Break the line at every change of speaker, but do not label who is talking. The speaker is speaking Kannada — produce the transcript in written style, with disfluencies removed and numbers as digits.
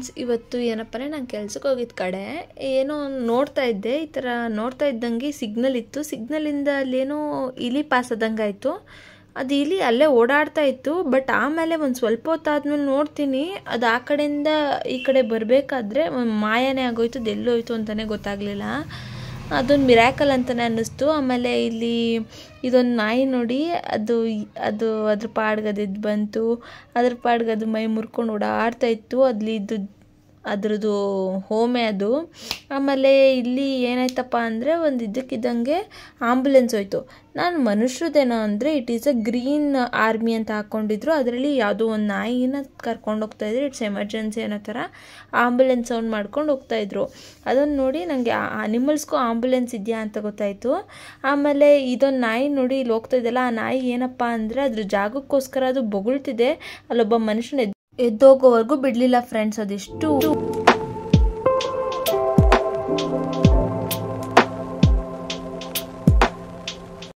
ಫ್ರೆಂಡ್ಸ್, ಇವತ್ತು ಏನಪ್ಪ ಅಂದರೆ ನಾನು ಕೆಲ್ಸಕ್ಕೆ ಹೋಗಿದ್ದ ಕಡೆ ಏನೋ ನೋಡ್ತಾ ಇದ್ದೆ. ಈ ಥರ ನೋಡ್ತಾ ಇದ್ದಂಗೆ ಸಿಗ್ನಲ್ ಇತ್ತು. ಸಿಗ್ನಲಿಂದ ಅಲ್ಲೇನೋ ಇಲಿ ಪಾಸ್ ಆದಂಗೆ ಆಯಿತು. ಅದು ಇಲಿ ಅಲ್ಲೇ ಓಡಾಡ್ತಾ ಇತ್ತು. ಬಟ್ ಆಮೇಲೆ ಒಂದು ಸ್ವಲ್ಪ ಹೊತ್ತಾದ್ಮೇಲೆ ನೋಡ್ತೀನಿ, ಅದು ಆ ಕಡೆಯಿಂದ ಈ ಕಡೆ ಬರಬೇಕಾದ್ರೆ ಮಾಯನೇ ಆಗೋಯ್ತು. ಅದು ಎಲ್ಲೋಯ್ತು ಅಂತಲೇ ಗೊತ್ತಾಗಲಿಲ್ಲ. ಅದೊಂದು ಮಿರಾಕಲ್ ಅಂತಲೇ ಅನ್ನಿಸ್ತು. ಆಮೇಲೆ ಇಲ್ಲಿ ಇದೊಂದು ನಾಯಿ ನೋಡಿ, ಅದು ಅದ್ರ ಪಾಡ್ಗೆ ಬಂತು. ಅದ್ರ ಪಾಡ್ಗೆ ಅದು ಮೈ ಮುರ್ಕೊಂಡು ಓಡಾಡ್ತಾ ಇತ್ತು. ಅದ್ರದ್ದು ಹೋಮೆ ಅದು. ಆಮೇಲೆ ಇಲ್ಲಿ ಏನಾಯ್ತಪ್ಪ ಅಂದರೆ ಒಂದು ಇದ್ದಕ್ಕಿದ್ದಂಗೆ ಆಂಬುಲೆನ್ಸ್ ಹೋಯ್ತು. ನಾನು ಮನುಷ್ಯರದೇನೋ ಅಂದರೆ it is a green army ಅಂತ ಹಾಕ್ಕೊಂಡಿದ್ರು. ಅದರಲ್ಲಿ ಯಾವುದೋ ಒಂದು ನಾಯಿನ ಕರ್ಕೊಂಡು ಹೋಗ್ತಾಯಿದ್ರು. ಇಟ್ಸ್ ಎಮರ್ಜೆನ್ಸಿ ಅನ್ನೋ ಥರ ಆಂಬುಲೆನ್ಸ್ ಸೌಂಡ್ ಮಾಡ್ಕೊಂಡು ಹೋಗ್ತಾಯಿದ್ರು. ಅದನ್ನು ನೋಡಿ ನನಗೆ ಅನಿಮಲ್ಸ್ಗೂ ಆಂಬುಲೆನ್ಸ್ ಇದೆಯಾ ಅಂತ ಗೊತ್ತಾಯಿತು. ಆಮೇಲೆ ಇದೊಂದು ನಾಯಿ ನೋಡಿ ಇಲ್ಲಿ ಹೋಗ್ತಾ ಇದೆಯಲ್ಲ, ಆ ನಾಯಿ ಏನಪ್ಪ ಅಂದರೆ ಅದ್ರ ಜಾಗಕ್ಕೋಸ್ಕರ ಅದು ಬೊಗಳ್ತಿದೆ. ಅಲ್ಲೊಬ್ಬ ಮನುಷ್ಯನ ಎದ್ದೋಗೋವರೆಗೂ ಬಿಡಲಿಲ್ಲ ಫ್ರೆಂಡ್ಸ್. ಅದೆಷ್ಟು